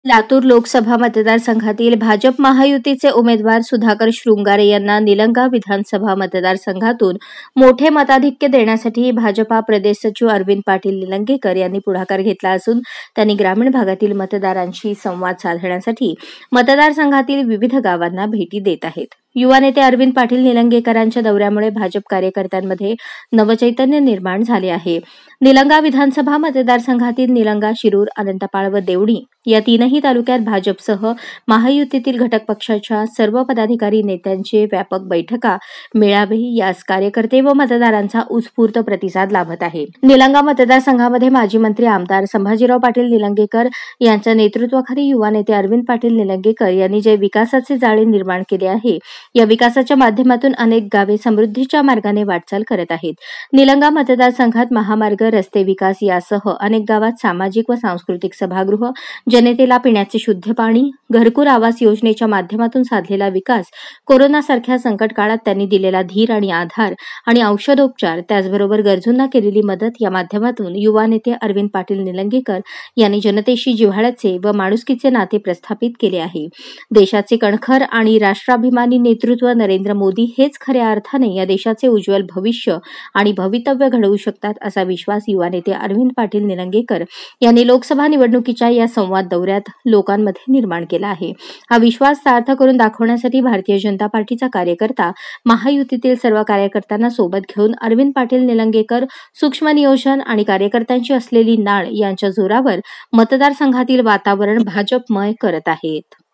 लातूर लोकसभा मतदारसंघातील भाजप महायुतीचे उमेदवार सुधाकर शृंगारे यांना निलंगा विधानसभा मतदारसंघातून मोठे मताधिक्य देण्यासाठी भाजपा प्रदेश सचिव अरविंद पाटील निलंगेकर यांनी पुढाकार घेतला असून त्यांनी ग्रामीण भागातील मतदारांशी संवाद साधण्यासाठी मतदारसंघातील विविध गावांना भेटी देत आहेत. युवा नेते अरविंद पाटील निलंगेकरांच्या दौऱ्यामुळे भाजप कार्यकर्त्यांमध्ये नवचैतन्य निर्माण झाले आहे. निलंगा विधानसभा मतदारसंघातील निलंगा, शिरूर, अनंतपाळ व देवणी या तीनही तालुक्यात भाजपसह महायुतीतील घटक पक्षाच्या सर्व पदाधिकारी नेत्यांचे व्यापक बैठका, मेळावे यास कार्यकर्ते व मतदारांचा उत्स्फूर्त प्रतिसाद लाभत आहे. निलंगा मतदारसंघामध्ये माजी मंत्री आमदार संभाजीराव पाटील निलंगेकर यांच्या नेतृत्वाखाली युवा नेते अरविंद पाटील निलंगेकर यांनी जे विकासाचे जाळे निर्माण केले आहे, या विकासाच्या माध्यमातून अनेक गावे समृद्धीच्या मार्गाने वाटचाल करत आहेत. निलंगा मतदारसंघात महामार्ग, रस्ते विकास यासह अनेक गावात सामाजिक व सांस्कृतिक सभागृह, जनतेला पिण्याचे शुद्ध पाणी, घरकुल आवास योजनेच्या माध्यमातून साधलेला विकास, कोरोनासारख्या संकट काळात त्यांनी दिलेला धीर आणि आधार आणि औषधोपचार, त्याचबरोबर गरजूंना केलेली मदत या माध्यमातून युवा नेते अरविंद पाटील निलंगेकर यांनी जनतेशी जिव्हाळ्याचे व माणुसकीचे नाते प्रस्थापित केले आहे. देशाचे कणखर आणि राष्ट्राभिमानी नेतृत्व नरेंद्र मोदी हेच खऱ्या अर्थाने या देशाचे उज्ज्वल भविष्य आणि भवितव्य घडवू शकतात असा विश्वास युवा नेते अरविंद पाटील निलंगेकर यांनी लोकसभा निवडणुकीच्या या संवाद दौऱ्यात लोकांमध्ये निर्माण केला आहे. हा विश्वास सार्थ करून दाखवण्यासाठी भारतीय जनता पार्टीचा कार्यकर्ता महायुतीतील सर्व कार्यकर्त्यांना सोबत घेऊन अरविंद पाटील निलंगेकर सूक्ष्म नियोजन आणि कार्यकर्त्यांची असलेली नाळ यांच्या जोरावर मतदारसंघातील वातावरण भाजपमय करत आहेत.